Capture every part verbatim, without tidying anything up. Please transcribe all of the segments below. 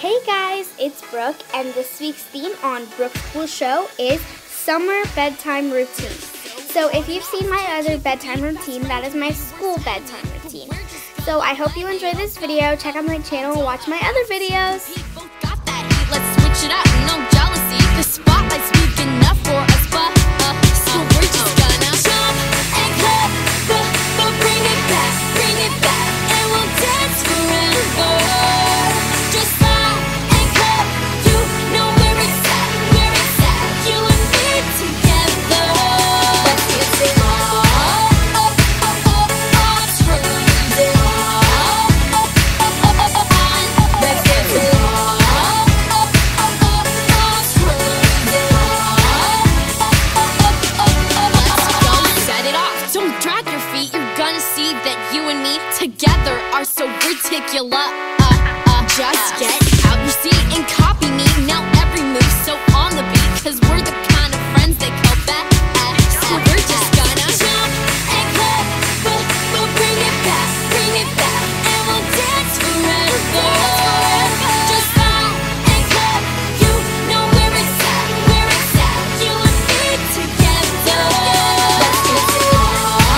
Hey guys, it's Brooke, and this week's theme on Brooke's Cool Show is summer bedtime routine. So if you've seen my other bedtime routine, that is my school bedtime routine. So I hope you enjoy this video. Check out my channel and watch my other videos. Let's switch it up, no jealousy. The spotlight's weak enough for us, but uh, so we're just gonna jump and clap, but, but bring it back, bring it back, and we'll dance forever. Just smile and clap, you know where it's at, where it's at, you and me together. Let's get it on, oh, oh, oh, oh, turn it on, oh, oh, oh, oh, on. Let's get it on. Together are so ridiculous. Uh, uh, just get out your seat and copy me. Now every move so on the beat, cause we're the kind of friends they call back. So we're just gonna jump and clap, but, but bring it back, bring it back, and we'll dance forever. Just smile and clap, you know where it's at, where it's at, you and me together. Let's get it on.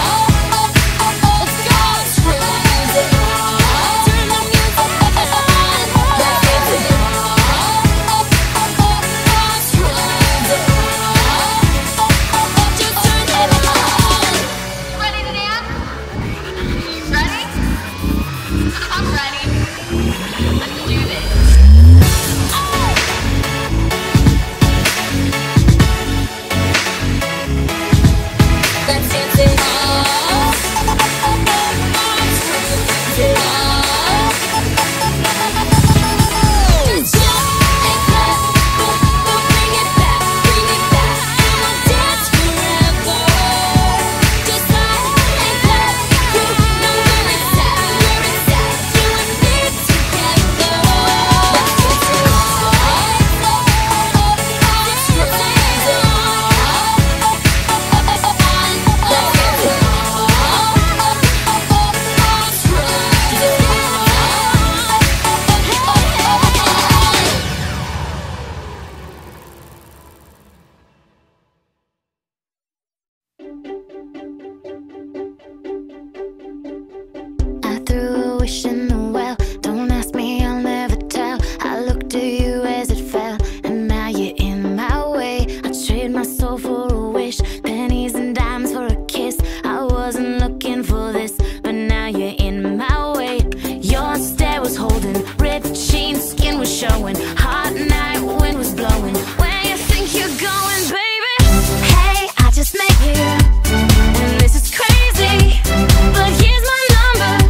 In the well, don't ask me, I'll never tell. I looked at you as it fell, and now you're in my way. I trade my soul for a wish, pennies and dimes for a kiss. I wasn't looking for this, but now you're in my way. Your stare was holding, red jeans, skin was showing, hot night, wind was blowing. Where you think you're going, baby? Hey, I just met you, and this is crazy, but here's my number.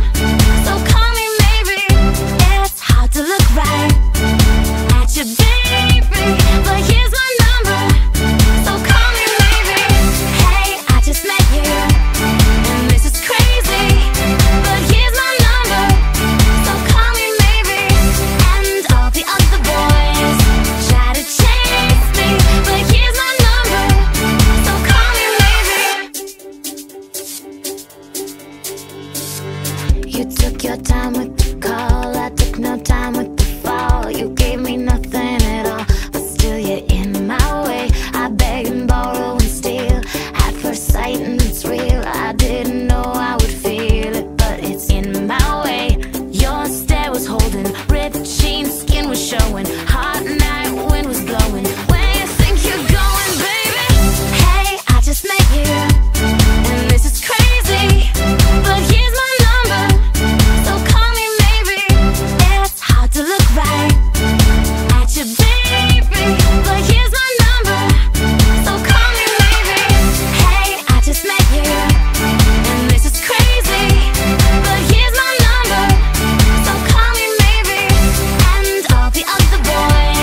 To look right at you, baby, but here's my number, so call me maybe. Hey, I just met you, and this is crazy, but here's my number, so call me maybe. And all the other boys try to chase me, but here's my number, so call me maybe. You took your time with the call, I took no time with the fall. You gave me nothing at all, but still you're in my way. I beg and borrow and steal at first sight, and it's real. I didn't know I would feel it, but it's in my way. Your stare was holding, red jeans, skin was showing, hot night, wind was blowing. Where you think you're going, baby? Hey, I just met you, and this is crazy, but here's my number, so call me maybe. It's hard to look right at you, baby, but here's my number, so call me maybe. Hey, I just met you, and this is crazy, but here's my number, so call me maybe. And all the other boys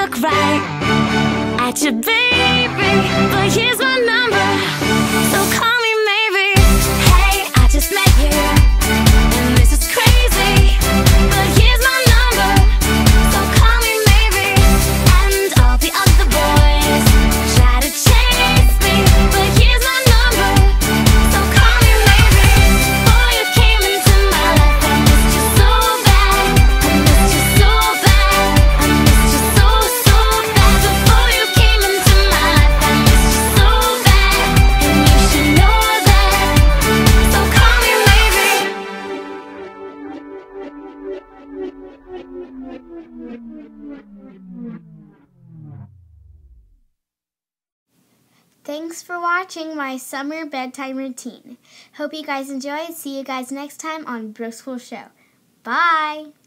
look right at your baby, but here's my number, so call me maybe. Hey, I just met you, and this is crazy, but here's my number, so call me maybe. And all the other boys try to chase me, but here's my number, so call me maybe. Before you came into my life, I missed you so bad, I missed you so bad, I missed you so, so bad. Before you came into my life, I missed you so bad, and you should know that, so call me maybe. Thanks for watching my summer bedtime routine. Hope you guys enjoyed. See you guys next time on Brooke School Show. Bye!